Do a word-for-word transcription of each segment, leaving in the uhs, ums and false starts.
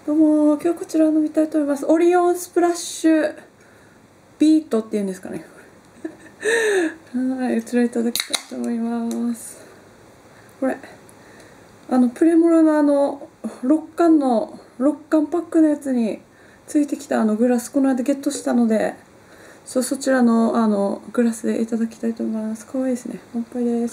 どうも、今日こちら飲みたいと思います。オリオンスプラッシュビートっていうんですかね。はい、こちらいただきたいと思います。これ、あの、プレモルのあの、ろっかんの、ろっかんパックのやつについてきたあのグラス、この間ゲットしたので、そそちらのあのグラスでいただきたいと思います。かわいいですね。乾杯です。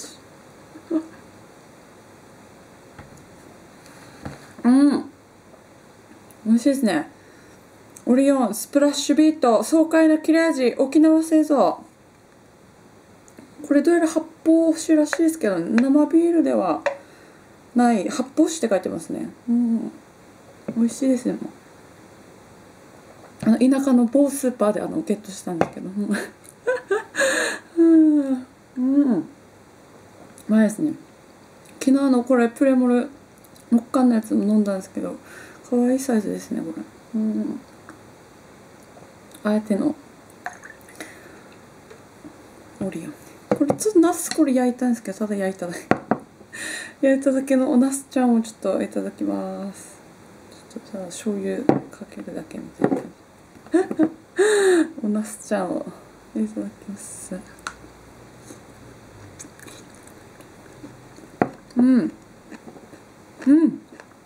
うん。美味しいですね。オリオンスプラッシュビート爽快な切れ味沖縄製造。これどうやら発泡酒らしいですけど、生ビールではない発泡酒って書いてますね。うん、美味しいですね。もうあの田舎の某スーパーであのゲットしたんですけど、うん、うん、前ですね。昨日のこれプレモルろっかんのやつも飲んだんですけど、可愛いサイズですねこれ。うん、あえてのオリオン。これちょっとナスこれ焼いたんですけど、ただ焼いただけ焼いただけのおナスちゃんをちょっといただきます。ちょっとただ醤油かけるだけみたいなおナスちゃんをいただきます。うんうん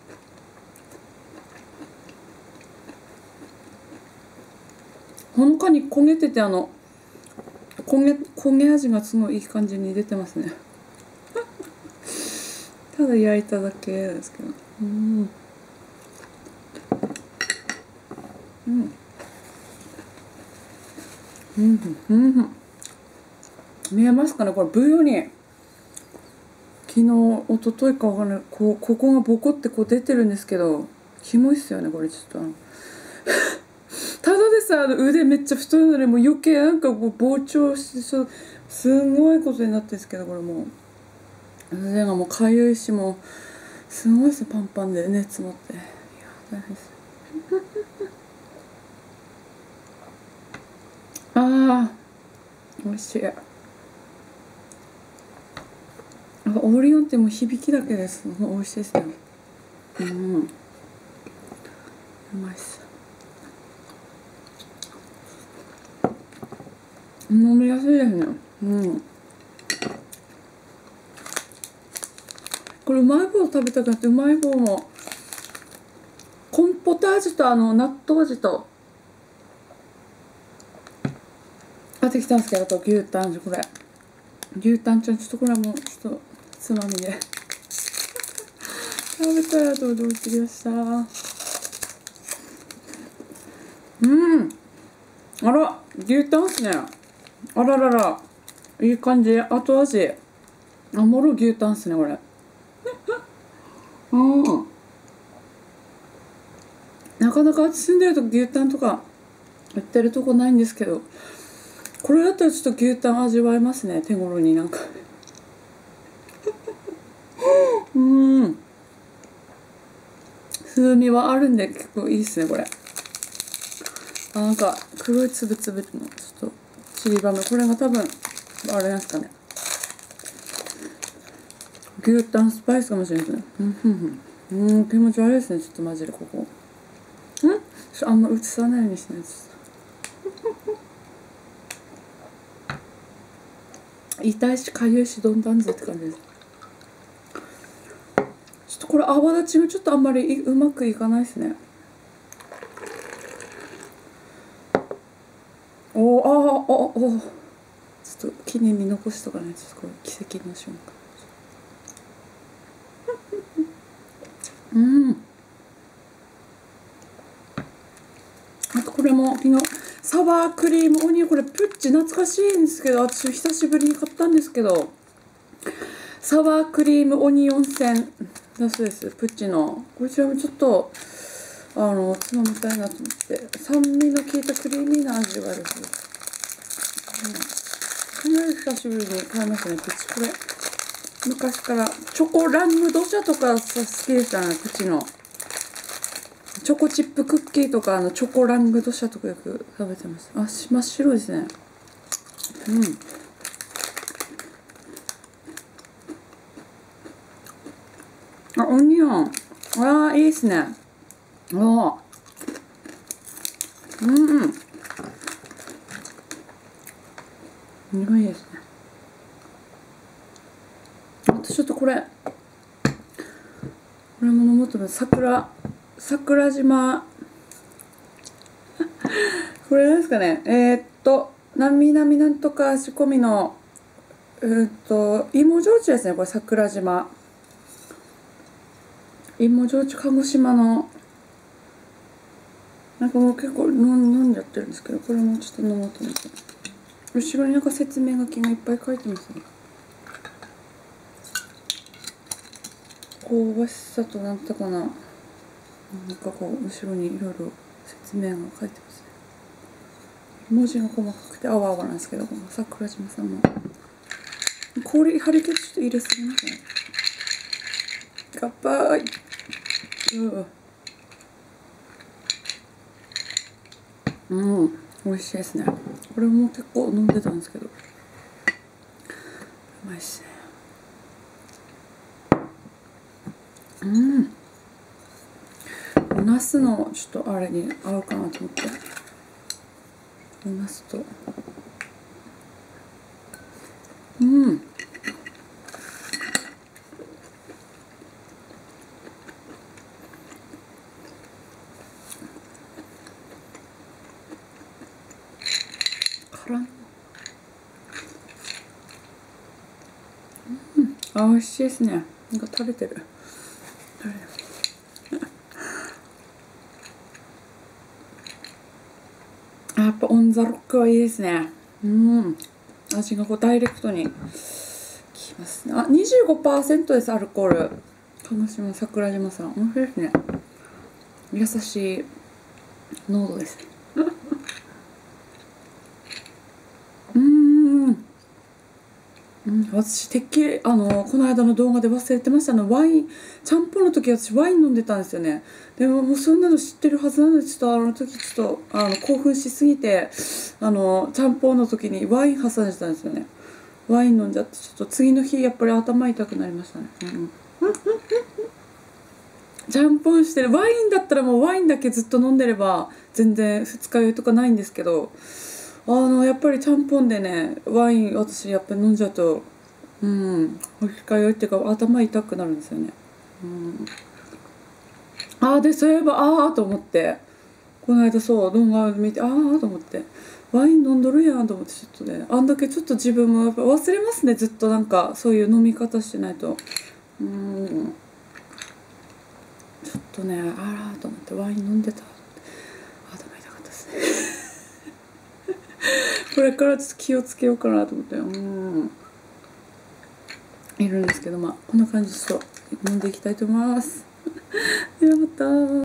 ほのかに焦げてて、あの焦げ焦げ味がすごいいい感じに出てますねただ焼いただけですけど、うんうんうんうん見えますかね、これブイヨに昨日一昨日かわかんない、こうここがボコってこう出てるんですけど、キモいっすよねこれ。ちょっとあのただでさ、あの腕めっちゃ太いのにもう余計なんかこう膨張して、ちょっとすごいことになってるんですけど、これもう腕がもうかゆいし、もうすごいですね、パンパンで熱持って。いや大変ですあー美味しい。オリオンってもう響きだけです。もう美味しいですね。うんうまいっす。飲みやすいですね。うんこれうまい棒食べたくなって、うまい棒もコンポタージュとあの納豆味と買ってきたんですけど、あと牛タン味、これ牛タンちゃん、ちょっとこれはもうちょっとつまみで食べたいなと思って持ってきました。うんあら牛タンっすね。あらららいい感じ。後味あもろ牛タンっすねこれうんなかなか住んでると牛タンとか売ってるとこないんですけど、これだったらちょっと牛タン味わえますね、手頃に。なんかうん風味はあるんで結構いいっすねこれ。あなんか黒いつぶつぶのちょっとちりばめ、これが多分あれなんですかね、牛タンスパイスかもしれないですね。うんうん気持ち悪いですね、ちょっとマジでここんあんま映さないようにしないです。痛いしかゆいしどんだんぜって感じです。ちょっとこれ泡立ちがちょっとあんまりうまくいかないですね。おーあーあおおちょっと記念に残しとかないと、ちょっとこれ奇跡の瞬間うんあとこれも昨日サワークリームオニオン、これプッチ懐かしいんですけど、私久しぶりに買ったんですけど、サワークリームオニオン線だそうです。プッチのこちらもちょっとあのつまみたいなと思って、酸味の効いたクリーミーな味があるそうです、うん、かなり久しぶりに買いましたねプッチ。これ昔からチョコラングドシャとかさ好きでしたね。プッチのチョコチップクッキーとか、あのチョコラングドシャとかよく食べてます。あ真っ白ですね。うんあオニオンあーいいですね。 ああ、うんうん、苦いですね。あとちょっとこれこれも飲もうと思う。桜桜島これなんですかね、えー、っとなみなみなんとか仕込みのえー、っと芋焼酎ですね。これ桜島芋焼酎、鹿児島のなんかもう結構飲んじゃってるんですけど、これもちょっと飲もうと思って。後ろになんか説明書きがいっぱい書いてますね。香ばしさとなんとかな、なんかこう後ろにいろいろ説明が書いてますね。文字が細かくてあわあわなんですけど、この桜島さんも氷張り切ってちょっと入れすぎますね。乾杯。ううん、美味しいですね。これも結構飲んでたんですけど、うまいっすね。うん。お茄子のちょっとあれに合うかなと思って、お茄子と、うん。辛い。うん。あ、美味しいですね。なんか食べてる。食べてる。あ、やっぱオンザロックはいいですね。うん。味がこうダイレクトにきますね。あ、にじゅうごパーセント です、アルコール。鹿児島桜島さん。面白いですね。優しい濃度ですね。うーん。うん、私てっきりあのこの間の動画で忘れてましたの、ワインちゃんぽんの時私ワイン飲んでたんですよね。でももうそんなの知ってるはずなので、ちょっとあの時ちょっとあの興奮しすぎて、あのちゃんぽんの時にワイン挟んでたんですよね。ワイン飲んじゃってちょっと次の日やっぱり頭痛くなりましたね。うんうん、ちゃんぽんしてるワインだったらもうワインだけずっと飲んでれば全然二日酔いとかないんですけど、あのやっぱりちゃんぽんでねワイン私やっぱり飲んじゃうと、うん二日酔いっていうか頭痛くなるんですよね。うん、ああでそういえばああと思って、この間そう動画見てああと思って、ワイン飲んどるやんと思って、ちょっとねあんだけちょっと自分もやっぱ忘れますね、ずっとなんかそういう飲み方してないと。うん、ちょっとねあらと思ってワイン飲んでた。頭痛かったですね。これからちょっと気をつけようかなと思って、うんいるんですけど、まあこんな感じでちょっと飲んでいきたいと思います。ではまた。